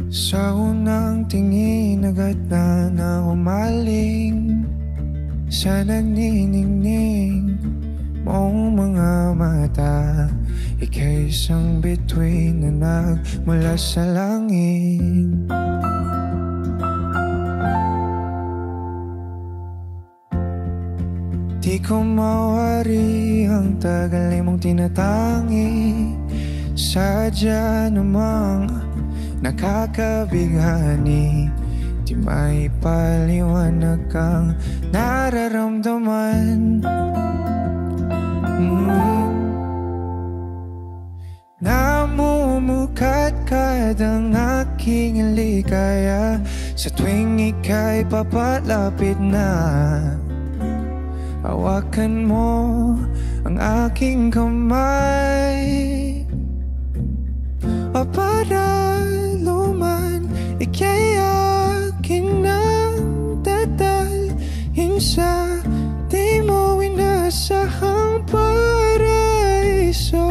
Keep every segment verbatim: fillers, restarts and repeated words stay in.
Sa unang tingin agad na na umaling sa naniningning mong mga mata. Ika'y isang bituin na nagmula sa langit. Di ko mawari ang tagal mong tinatangi. Sadya namang nakakabighani. Di maipaliwanag kang nararamdaman. mm. Namumukadkad ang aking ligaya sa tuwing ika'y papalapit na. Hawakan mo ang aking kamay, o para luman ika'y akin nang dadalhin sa di mo inasahang paraiso.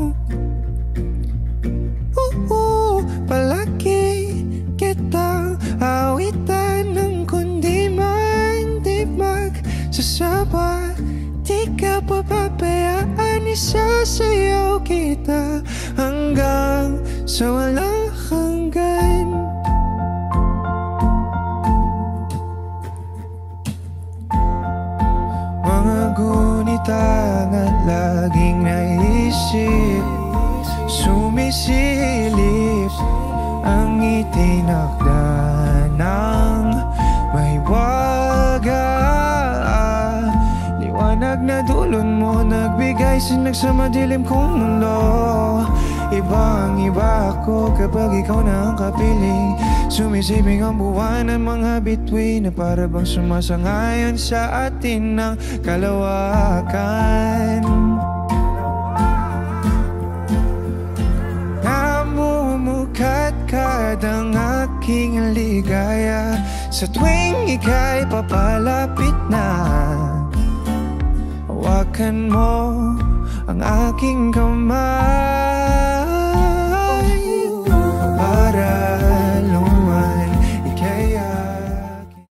Oo, palagi kitang awitan ng kundi man di magsasaba. Di ka papabayaan, isasayaw kita hanggang sa walang hanggan. Mga gunitang at laging naisip, sumisilip ang itinakda ng mahiwaga. Liwanag na dulon mo nagbigay sinag sa madilim kong mundo. Ibang iba ako kapag ikaw na ang kapiling. Sumisibing ang buwan ng mga bituin na para bang sumasangayon sa atin ng kalawakan. Namumukadkad ang aking ligaya sa tuwing ika'y papalapit na. Hawakan mo ang aking kamay,